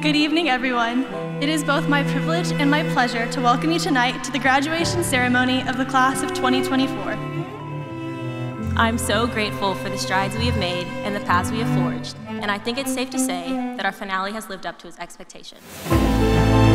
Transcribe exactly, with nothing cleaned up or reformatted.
Good evening, everyone. It is both my privilege and my pleasure to welcome you tonight to the graduation ceremony of the class of twenty twenty-four. I'm so grateful for the strides we have made and the paths we have forged, and I think it's safe to say that our finale has lived up to its expectations.